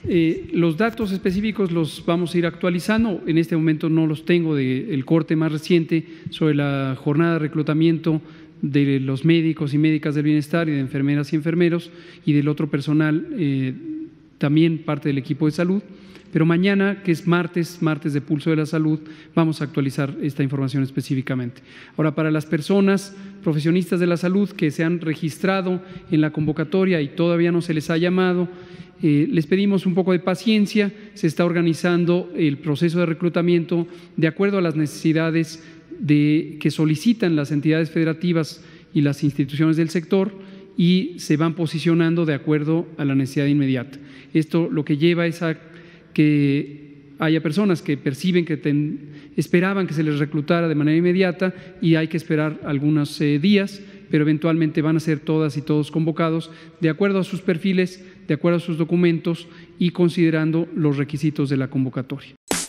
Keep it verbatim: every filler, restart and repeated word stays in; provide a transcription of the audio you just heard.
Eh, los datos específicos los vamos a ir actualizando. En este momento no los tengo del corte más reciente sobre la jornada de reclutamiento de los médicos y médicas del bienestar y de enfermeras y enfermeros y del otro personal, eh, también parte del equipo de salud. Pero mañana, que es martes, martes de Pulso de la Salud, vamos a actualizar esta información específicamente. Ahora, para las personas profesionistas de la salud que se han registrado en la convocatoria y todavía no se les ha llamado, eh, les pedimos un poco de paciencia. Se está organizando el proceso de reclutamiento de acuerdo a las necesidades de, que solicitan las entidades federativas y las instituciones del sector, y se van posicionando de acuerdo a la necesidad inmediata. Esto lo que lleva es a que haya personas que perciben que ten, esperaban que se les reclutara de manera inmediata y hay que esperar algunos eh, días, pero eventualmente van a ser todas y todos convocados de acuerdo a sus perfiles, de acuerdo a sus documentos y considerando los requisitos de la convocatoria.